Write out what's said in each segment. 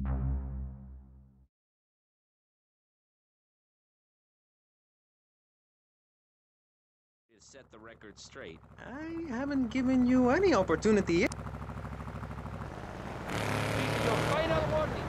To set the record straight, I haven't given you any opportunity yet. Your final warning.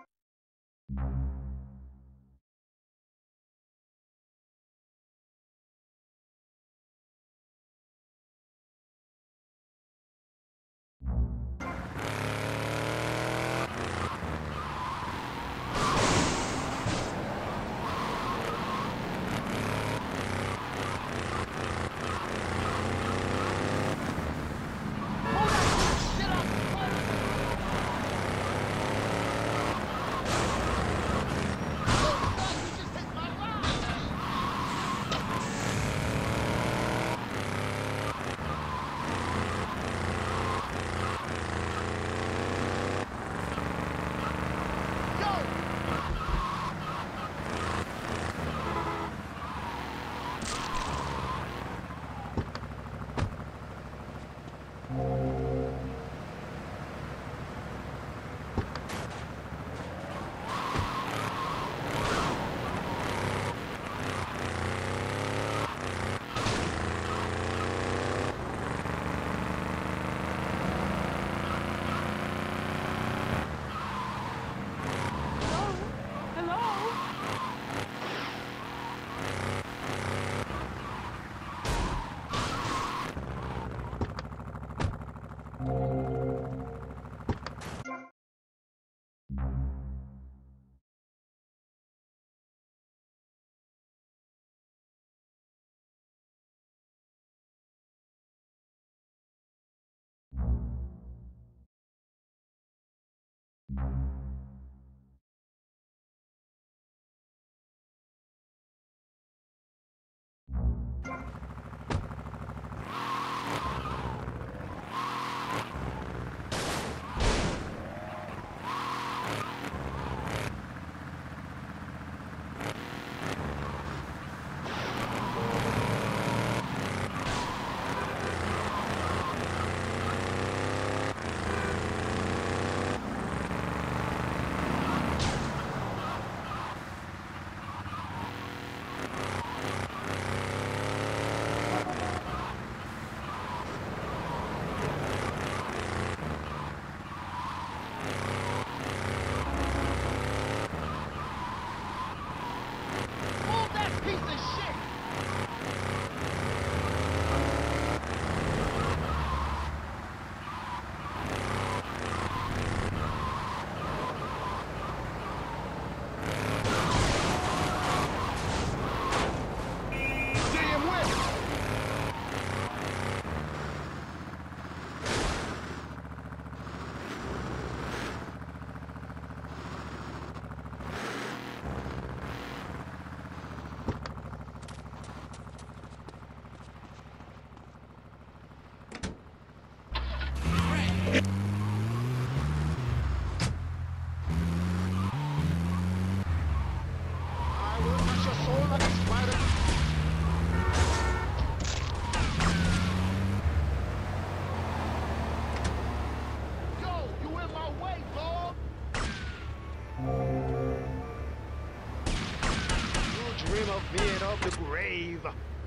The grave.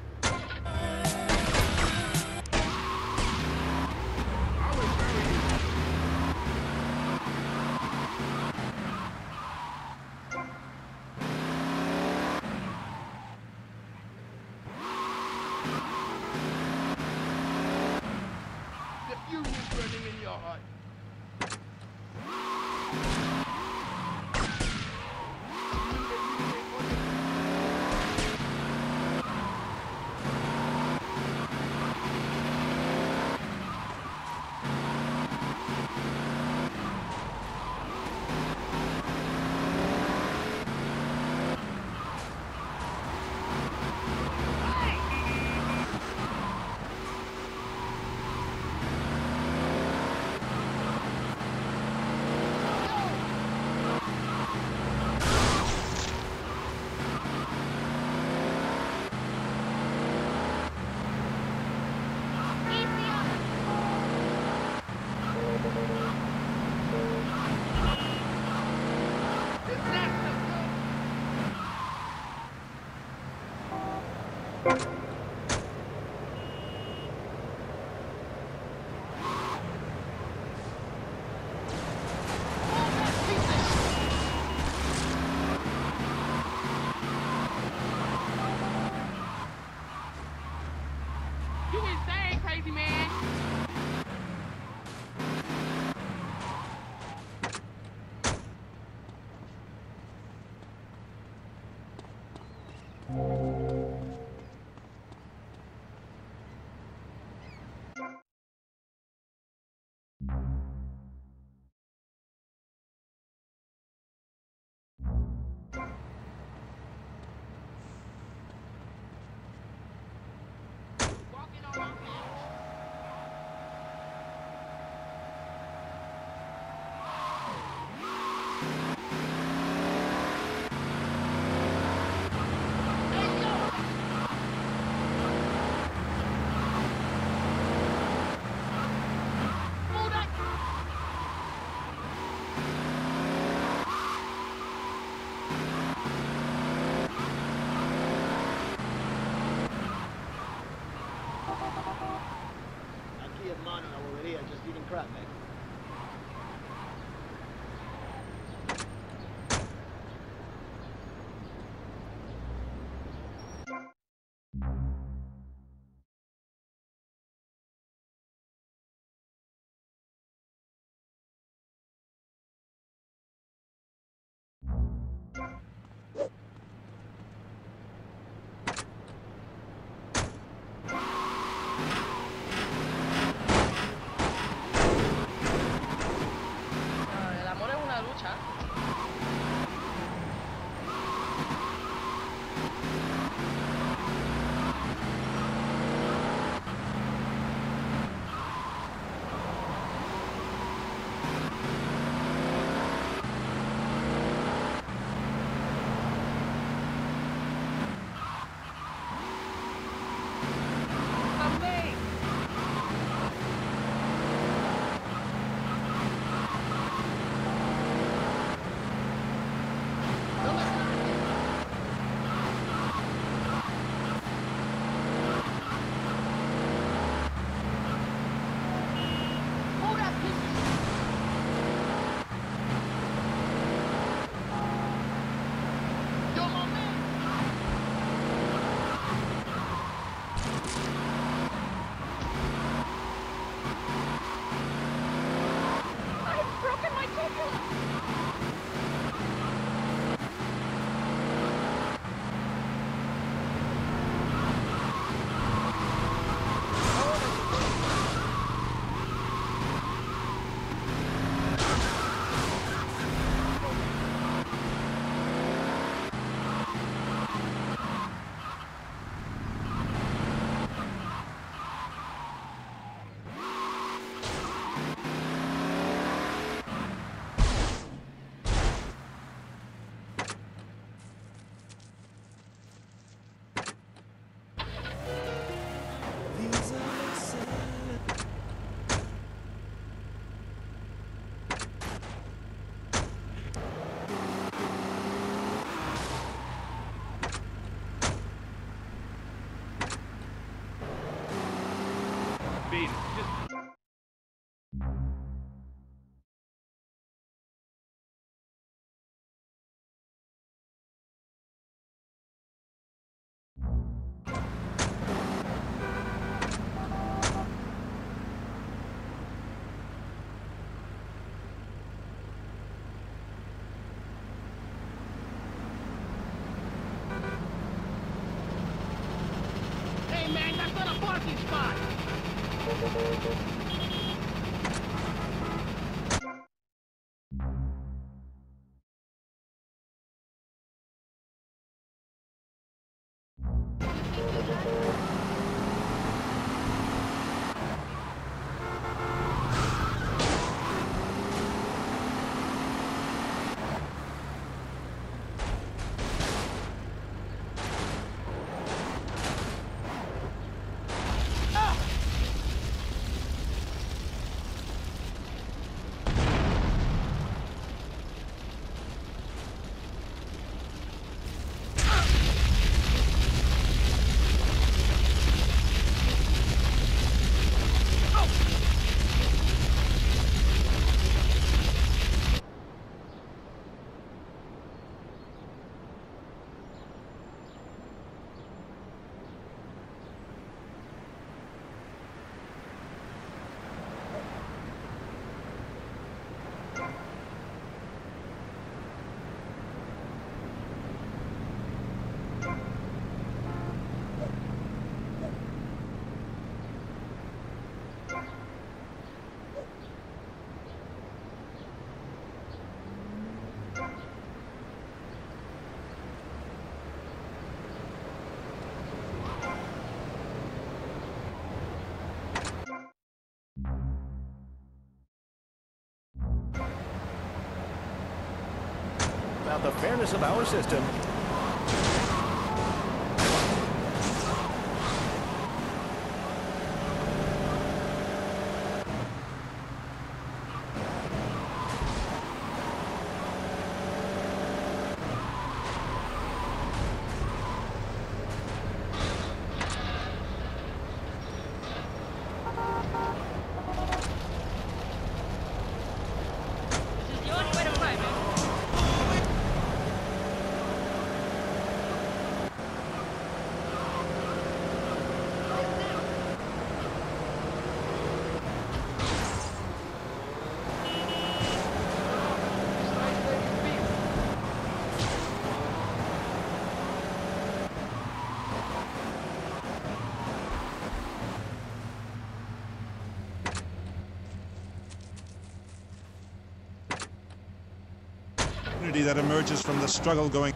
The fury's burning in your heart. You insane, crazy man! Walking on our feet. Hey, yo! Move that! Aquí, hermano, en la bobería, just eating crap, man. El amor es una lucha. Amén. Move that piece of shit! Yo, my man! I've broken my ticket. Beat it. Just... Hey, man, that's not a parking spot! about the fairness of our system. This is the only way to fly, man. This nice lady's beef. Unity that emerges from the struggle going.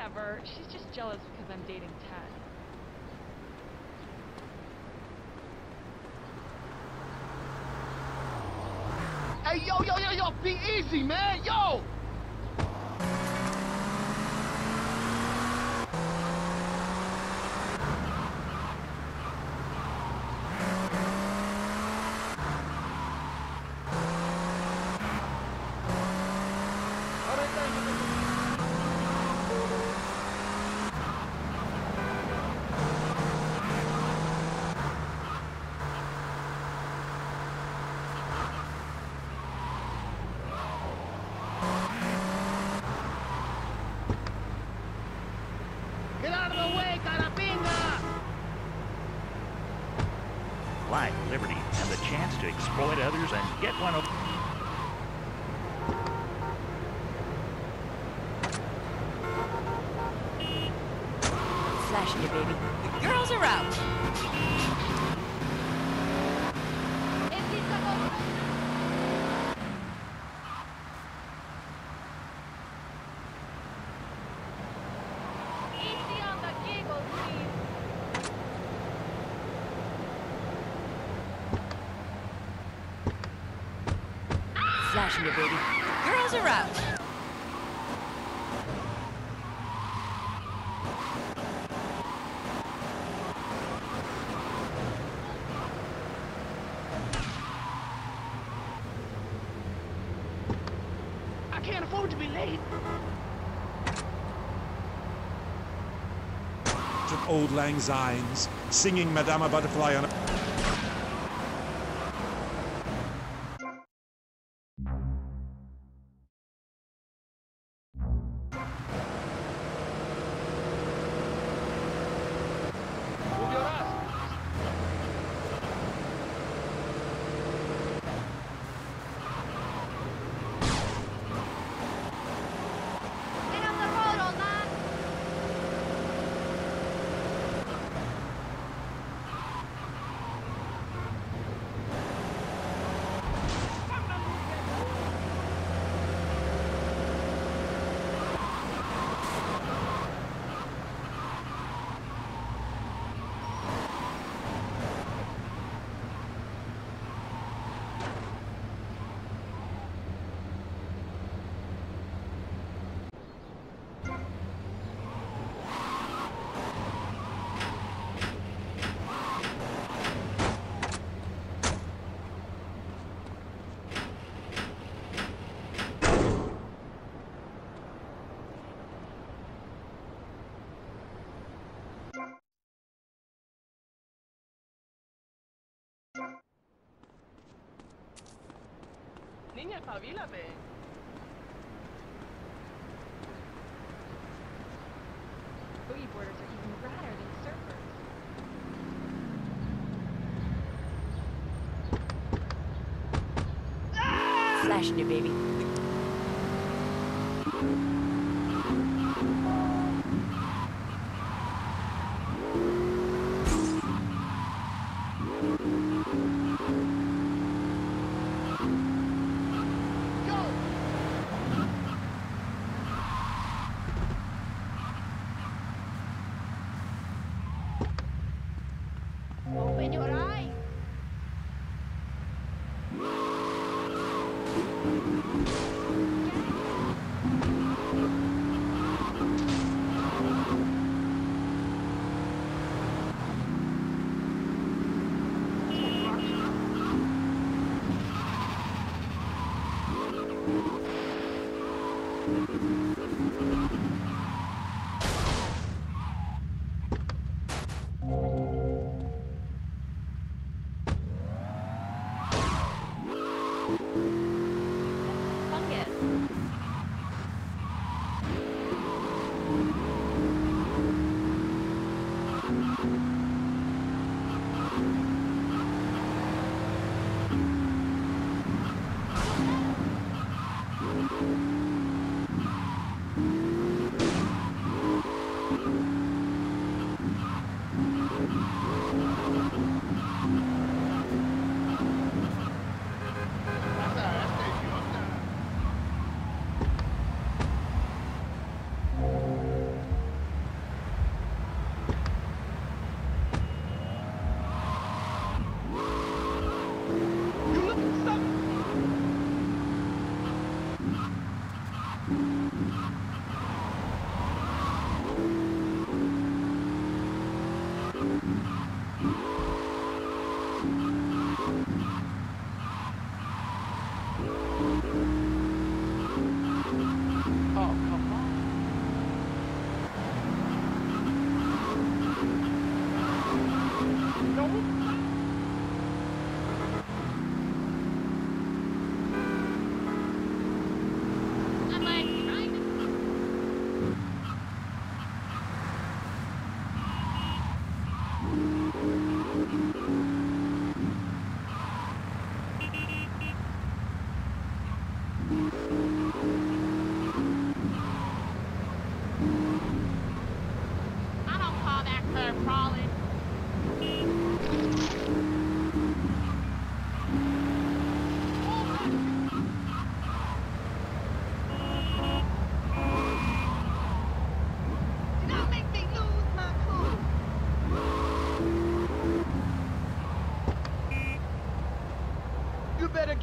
Whatever. She's just jealous because I'm dating Ted. Hey, yo, be easy, man, yo! Get out of the way, carapinga! Life, liberty, and the chance to exploit others and get one over. Flashing you, baby. The girls are out. Easy on the giggle, please. Flashing you, baby. The girls are out. I can't afford to be late. Of Old Lang Synes, singing Madama Butterfly on a... Move your ass. Get on the road, old man. Niña, espabilate. Boogie boarders are even radder than surfers. Flashing you, baby. Open your eyes. Fungus.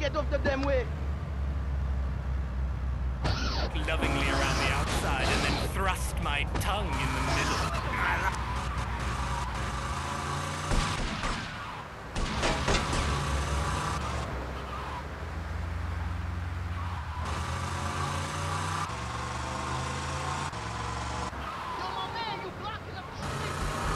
Get off the damn way! Lovingly around the outside and then thrust my tongue in the middle. Yo, my man, you blocking up the street!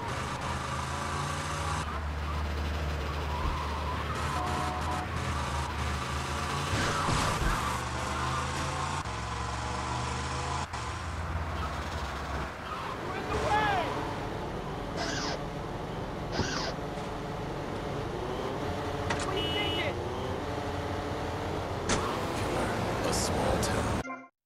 You're in the way! What are you thinking? A small town.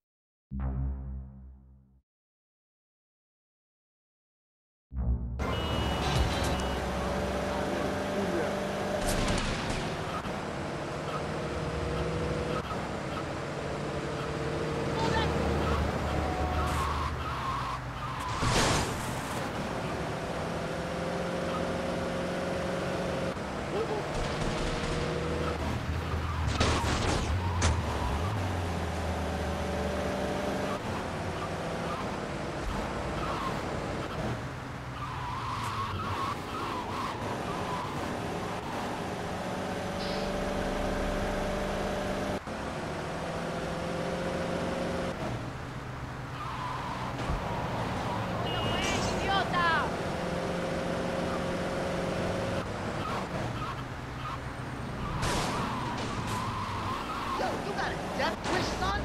Yo, you got a death wish, son?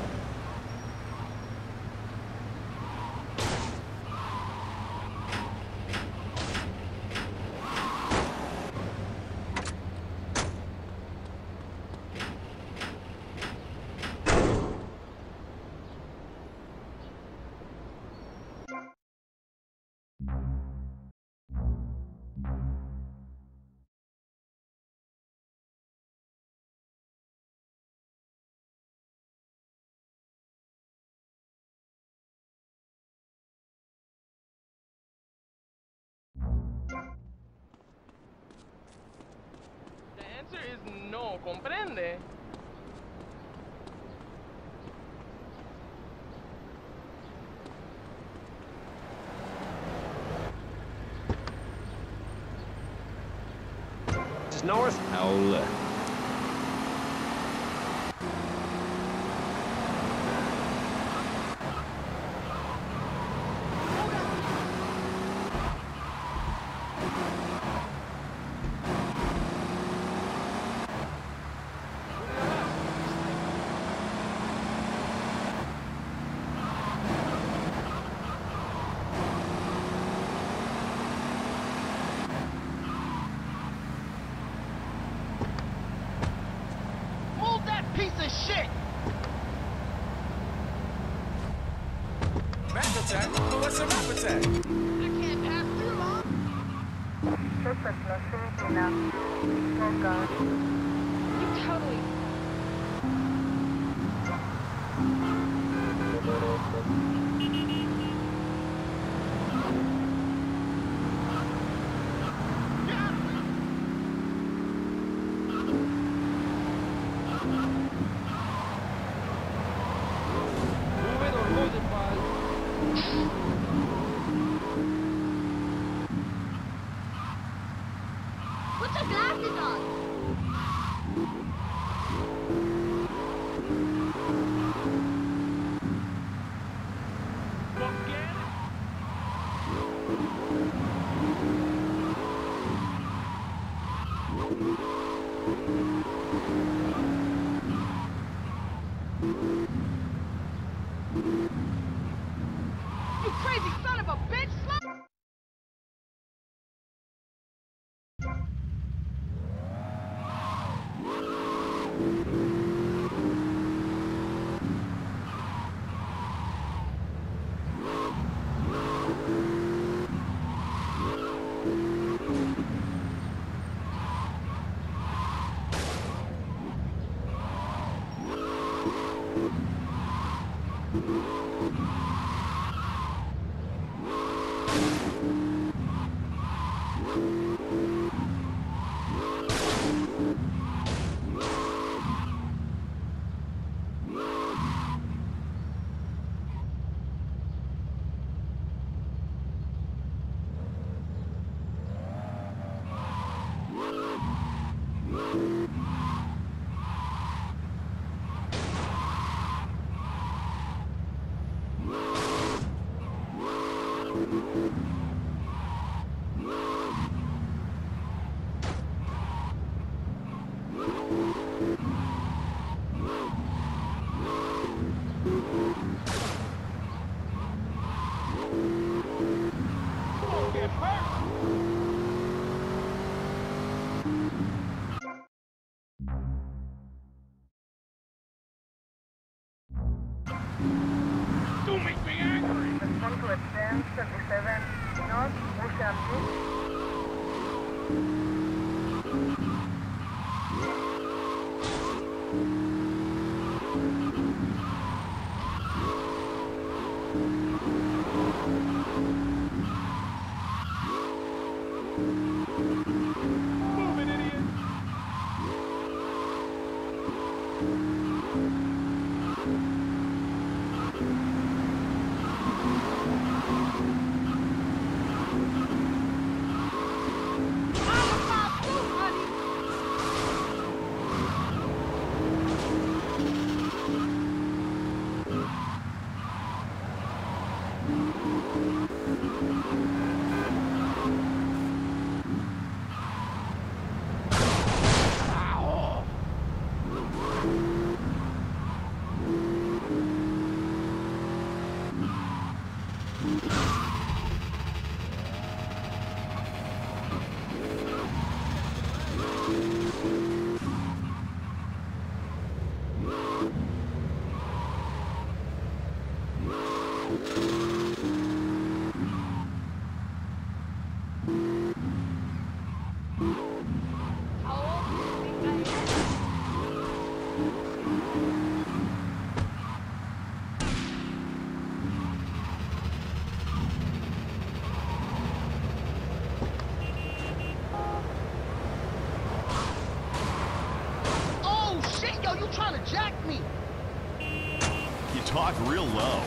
The answer is no, comprende? Just north. I'll Move that piece of shit! Rap attack? Well, what's a rap attack? I can't pass through, huh? You totally. Move it or hold it, pal. Put your glasses on! You crazy son of a bitch! Get hurt! Don't make me angry! Respond to advance 77 North Mozambique. Move it, idiot! Oh shit, yo, you trying to jack me? You talk real low.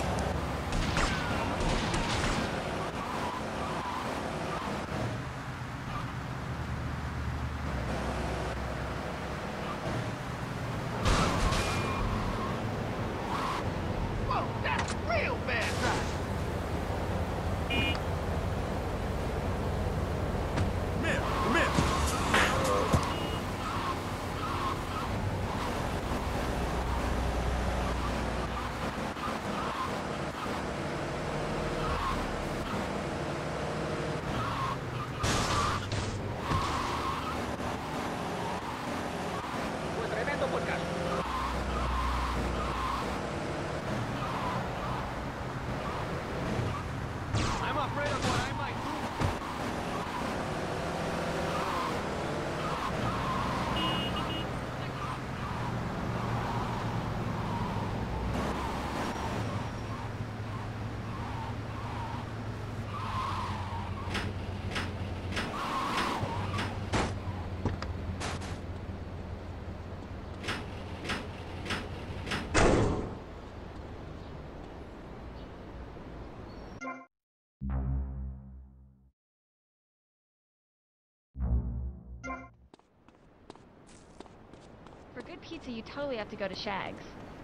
Whoa, that's real bad driving! Come here. Fue tremendo podcast. I'm afraid of what I might do. For good pizza, you totally have to go to Shag's.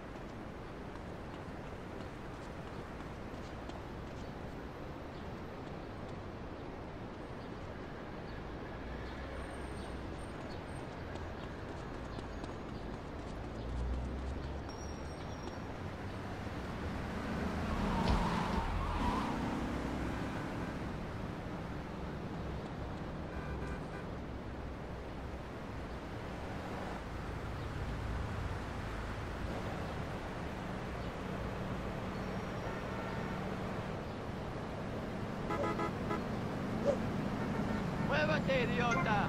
¡Muévete, idiota!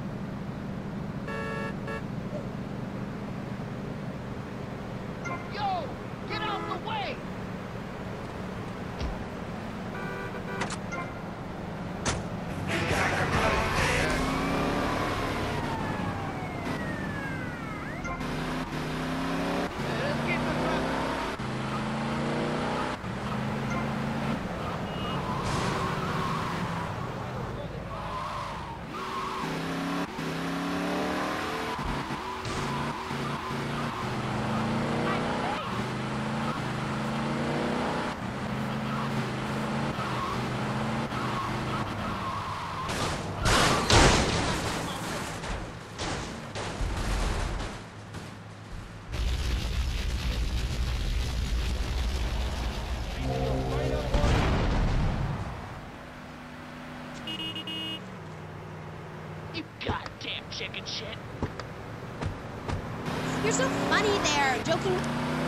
Yo, get out the way! Let's keep it running. chicken shit. You're so funny there, joking.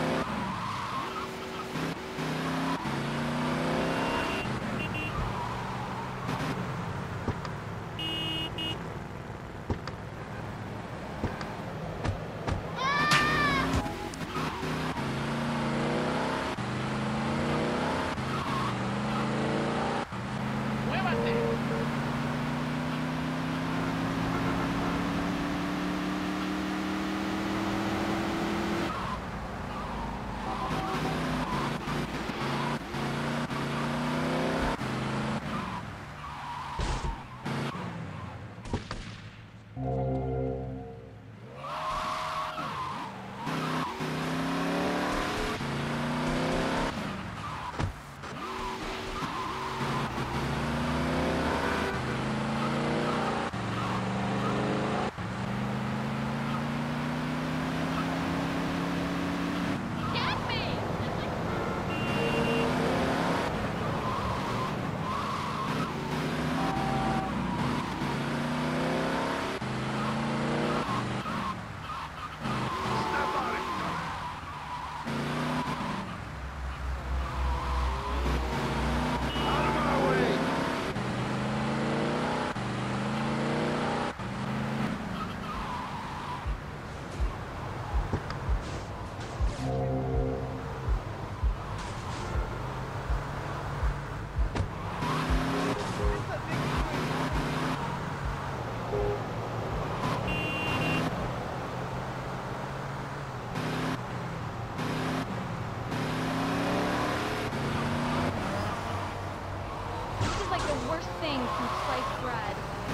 Worst thing from sliced bread.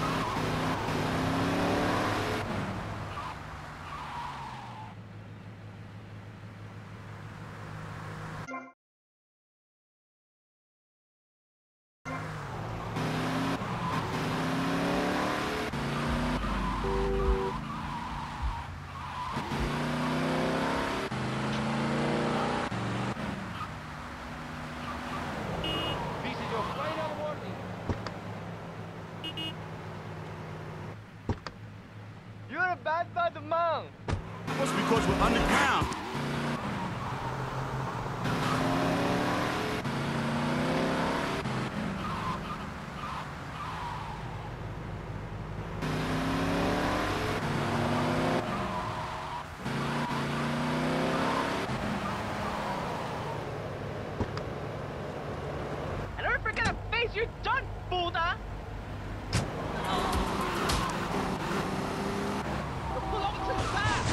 This is your final warning. You're a bad man. That's because we're underground. And don't forget to face your done, Buddha. Pull over to the back.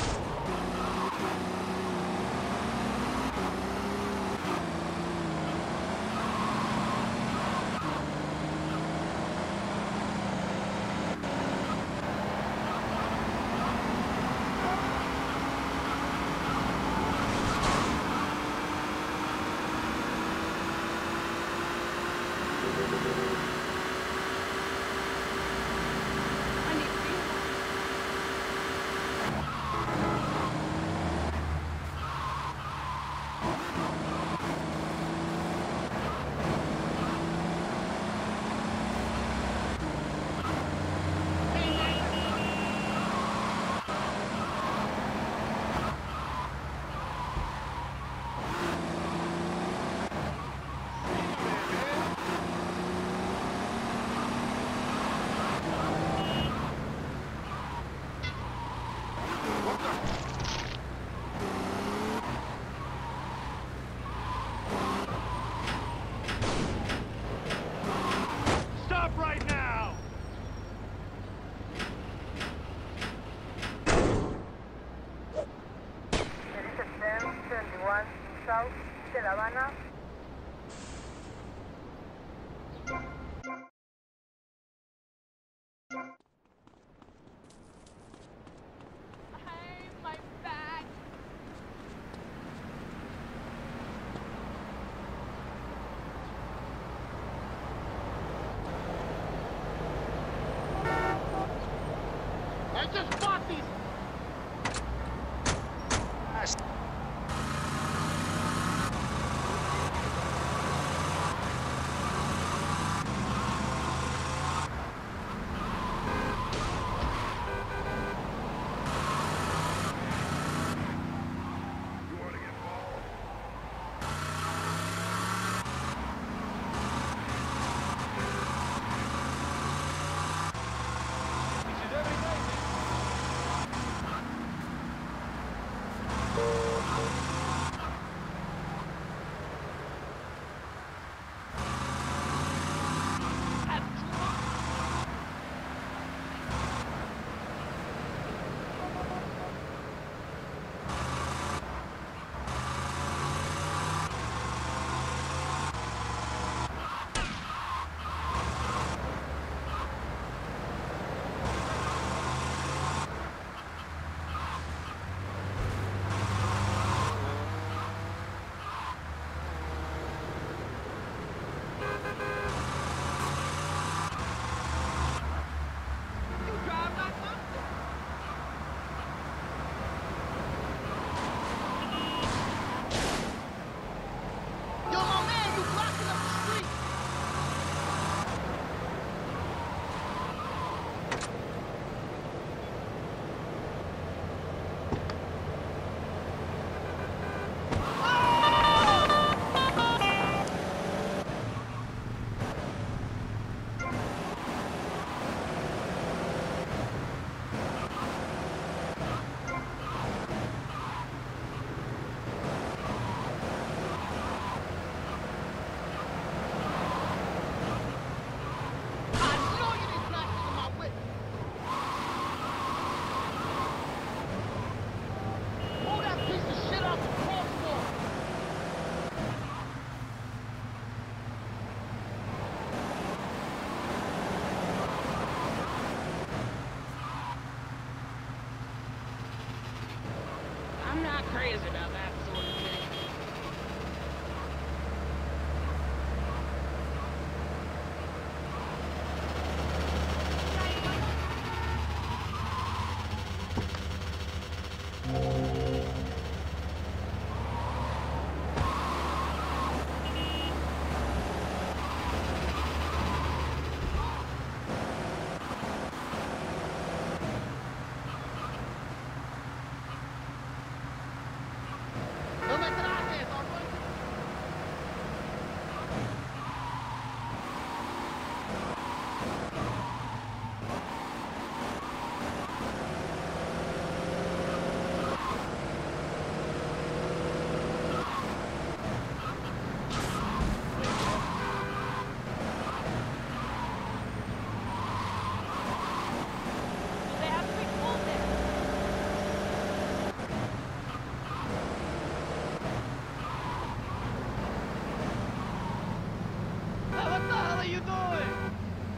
you doing?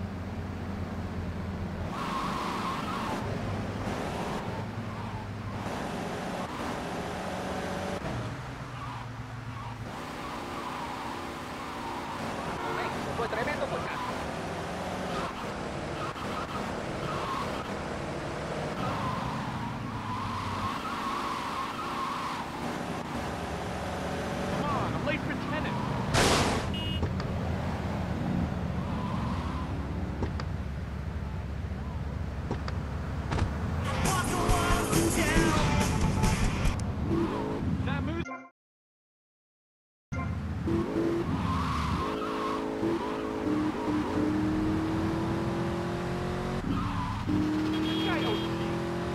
Fue tremendo portazo. Come on, I'm late for tennis. That moves. This guy owes me.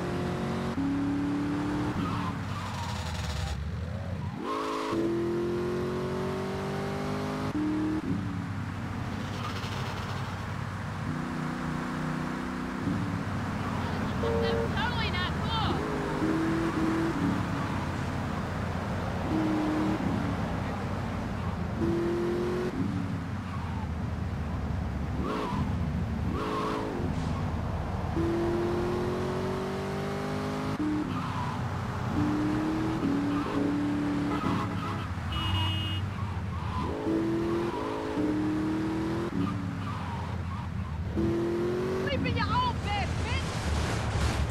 That's totally not cool. Sleep in your own bed, bitch!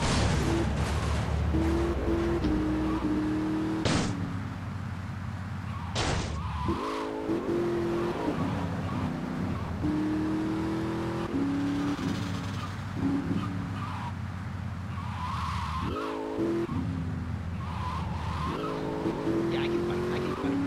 Yeah, I can fight. I can fight.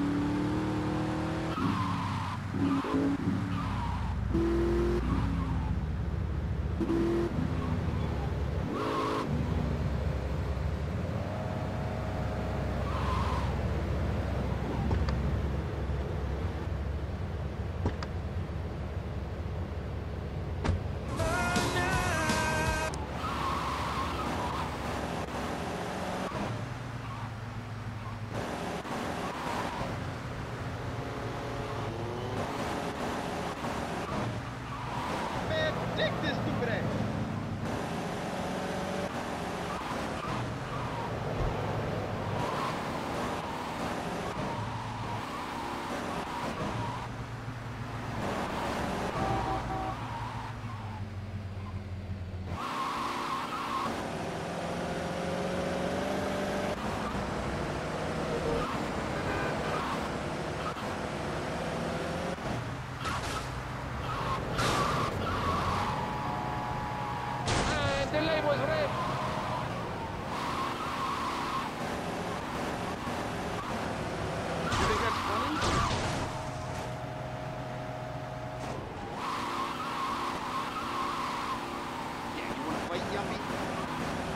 Man, dig this stupid ass. And the lane was red. You think that's funny? Yeah, you wanna fight, Yuppie?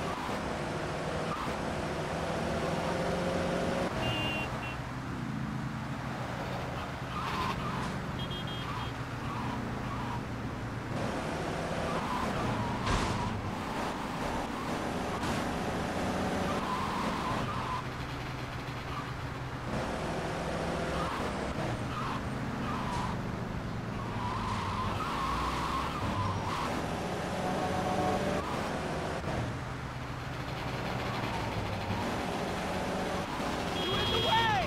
You in the way!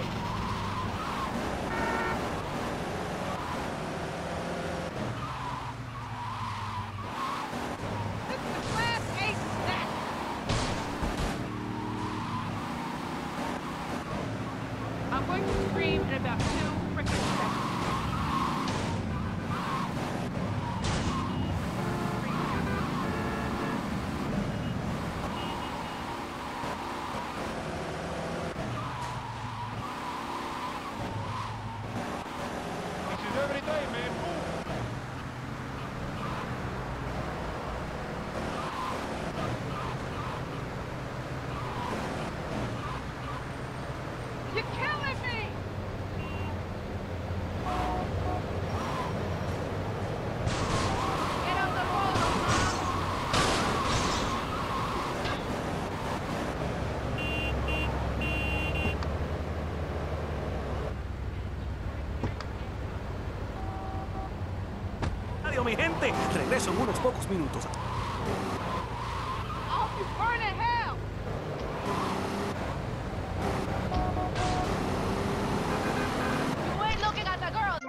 This is a class A snack! I'm going to scream in about 2 frickin' seconds. This is every day, man. Move. You're killing me! Get on the road, Mom! radio, mi gente. Regreso en unos pocos minutos. Oh, you burn in hell! You ain't looking at the girls!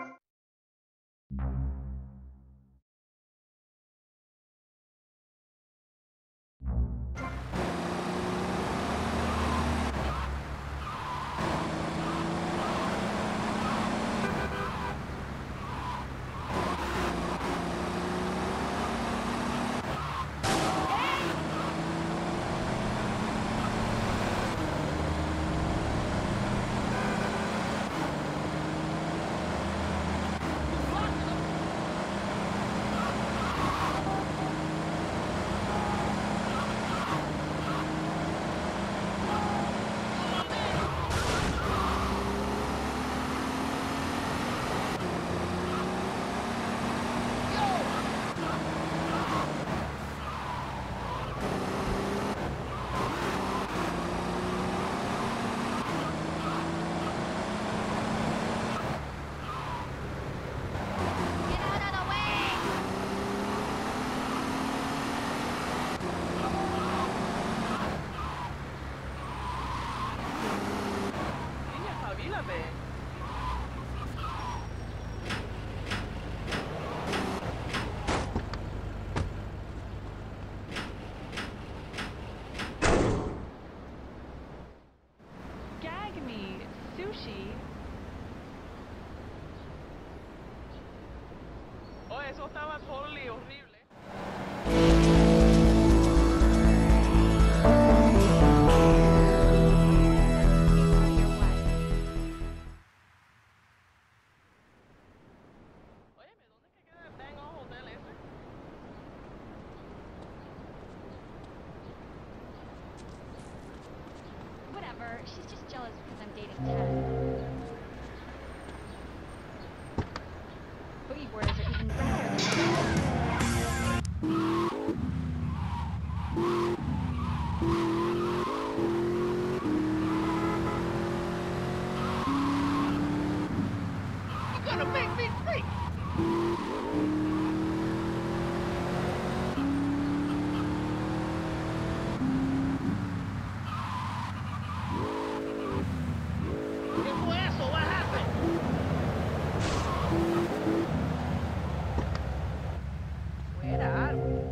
Gag me, sushi. Oh, eso estaba totally horrible. Óyeme, ¿dónde es que queda el dang old hotel ese? Whatever, she's just jealous because I'm dating Ted. Boogie boarders are even better You're gonna make me sick! ¿Qué fue eso? What happened? Fuera algo.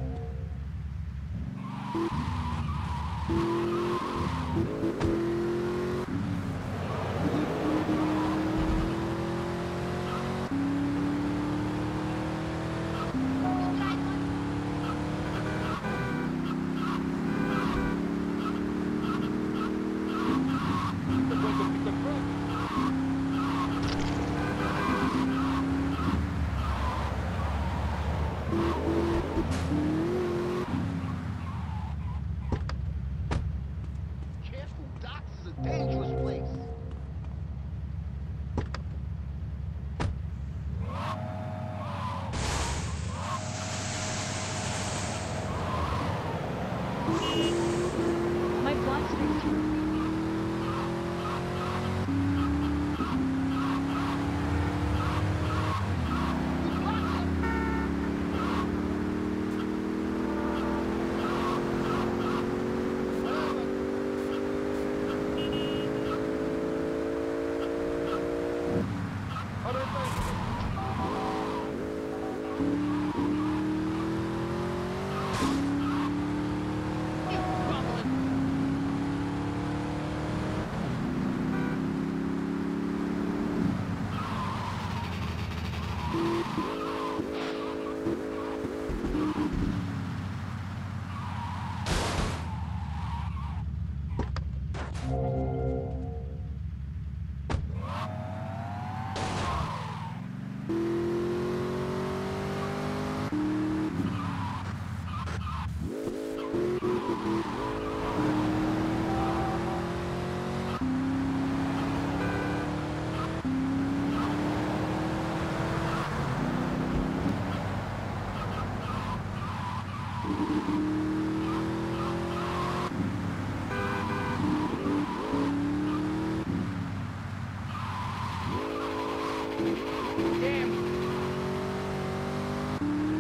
Careful, Doc. This is a dangerous place. my bloodstream's too. Damn.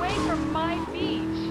away from my beach.